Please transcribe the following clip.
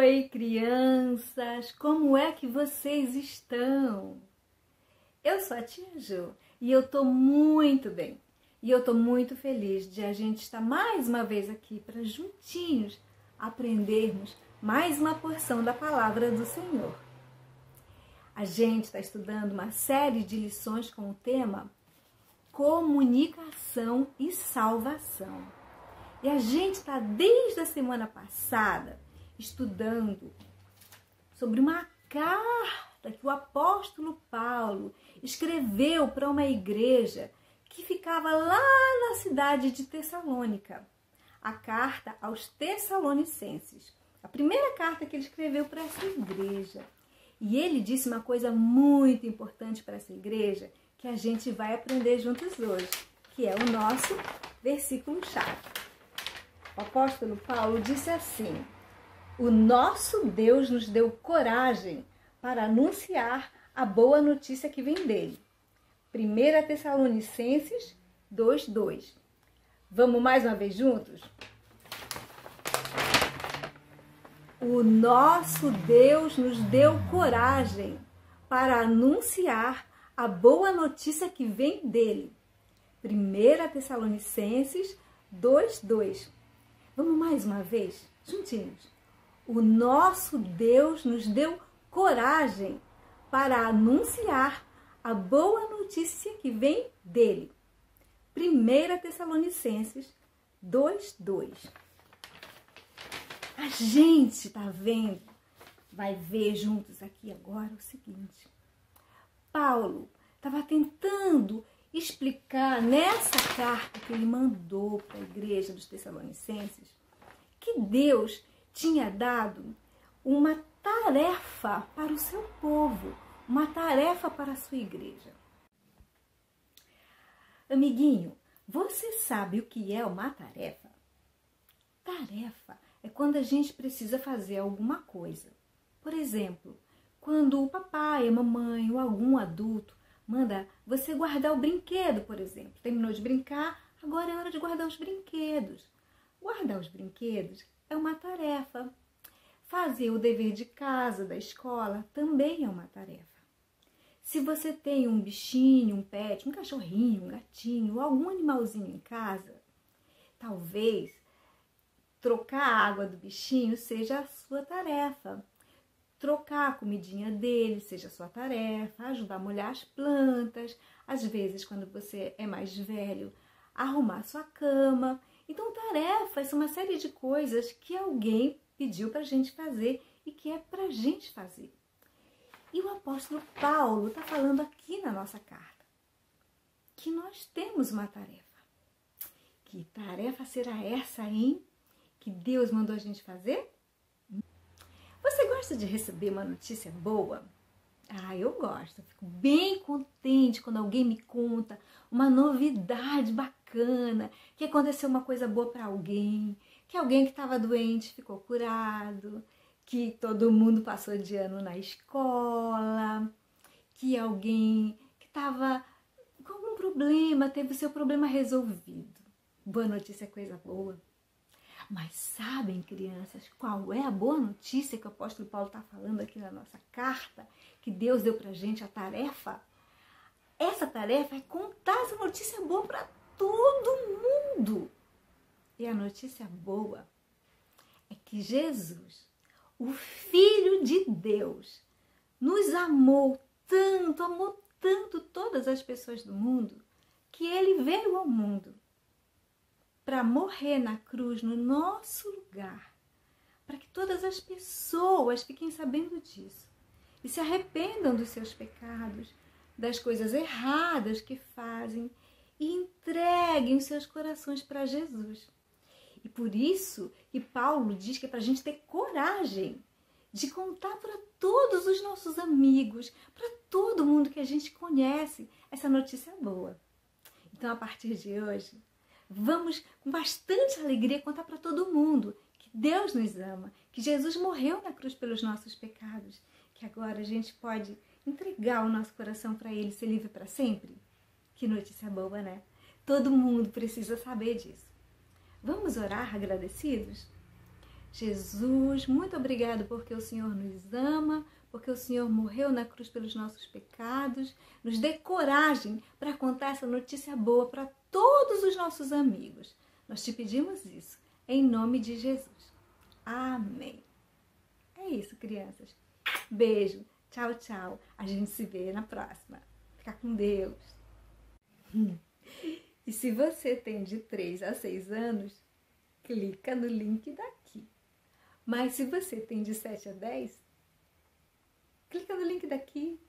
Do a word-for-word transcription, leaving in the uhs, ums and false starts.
Oi, crianças! Como é que vocês estão? Eu sou a tia Jo e eu tô muito bem. E eu tô muito feliz de a gente estar mais uma vez aqui para juntinhos aprendermos mais uma porção da palavra do Senhor. A gente está estudando uma série de lições com o tema Comunicação e Salvação. E a gente está desde a semana passada estudando sobre uma carta que o apóstolo Paulo escreveu para uma igreja que ficava lá na cidade de Tessalônica. A carta aos Tessalonicenses. A primeira carta que ele escreveu para essa igreja. E ele disse uma coisa muito importante para essa igreja que a gente vai aprender juntos hoje, que é o nosso versículo-chave. O apóstolo Paulo disse assim: o nosso Deus nos deu coragem para anunciar a boa notícia que vem dele. primeira Tessalonicenses dois, dois. Vamos mais uma vez juntos? O nosso Deus nos deu coragem para anunciar a boa notícia que vem dele. primeira Tessalonicenses dois, dois. Vamos mais uma vez, juntinhos. O nosso Deus nos deu coragem para anunciar a boa notícia que vem dele. primeira Tessalonicenses dois, dois. A gente tá vendo, vai ver juntos aqui agora o seguinte. Paulo estava tentando explicar nessa carta que ele mandou para a igreja dos Tessalonicenses que Deus tinha dado uma tarefa para o seu povo, uma tarefa para a sua igreja. Amiguinho, você sabe o que é uma tarefa? Tarefa é quando a gente precisa fazer alguma coisa. Por exemplo, quando o papai, a mamãe ou algum adulto manda você guardar o brinquedo, por exemplo. Terminou de brincar, agora é hora de guardar os brinquedos. Guardar os brinquedos é uma tarefa. Fazer o dever de casa, da escola, também é uma tarefa. Se você tem um bichinho, um pet, um cachorrinho, um gatinho, ou algum animalzinho em casa, talvez trocar a água do bichinho seja a sua tarefa. Trocar a comidinha dele seja a sua tarefa, ajudar a molhar as plantas, às vezes, quando você é mais velho, arrumar a sua cama. Então, tarefas são uma série de coisas que alguém pediu para a gente fazer e que é para a gente fazer. E o apóstolo Paulo está falando aqui na nossa carta que nós temos uma tarefa. Que tarefa será essa, hein? Que Deus mandou a gente fazer? Você gosta de receber uma notícia boa? Ah, eu gosto. Eu fico bem contente quando alguém me conta uma novidade bacana, que aconteceu uma coisa boa para alguém, que alguém que estava doente ficou curado, que todo mundo passou de ano na escola, que alguém que estava com algum problema teve o seu problema resolvido. Boa notícia é coisa boa. Mas sabem, crianças, qual é a boa notícia que o apóstolo Paulo está falando aqui na nossa carta? Que Deus deu para a gente a tarefa? Essa tarefa é contar essa notícia boa para todo mundo. E a notícia boa é que Jesus, o Filho de Deus, nos amou tanto, amou tanto todas as pessoas do mundo, que ele veio ao mundo para morrer na cruz no nosso lugar, para que todas as pessoas fiquem sabendo disso e se arrependam dos seus pecados, das coisas erradas que fazem e entreguem os seus corações para Jesus. E por isso que Paulo diz que é para a gente ter coragem de contar para todos os nossos amigos, para todo mundo que a gente conhece, essa notícia boa. Então, a partir de hoje, vamos com bastante alegria contar para todo mundo que Deus nos ama, que Jesus morreu na cruz pelos nossos pecados, que agora a gente pode entregar o nosso coração para Ele e ser livre para sempre. Que notícia boa, né? Todo mundo precisa saber disso. Vamos orar agradecidos? Jesus, muito obrigado porque o Senhor nos ama, porque o Senhor morreu na cruz pelos nossos pecados. Nos dê coragem para contar essa notícia boa para todos os nossos amigos. Nós te pedimos isso, em nome de Jesus. Amém. É isso, crianças. Beijo. Tchau, tchau. A gente se vê na próxima. Fica com Deus. E se você tem de três a seis anos, clica no link daqui. Mas se você tem de sete a dez, clica no link daqui.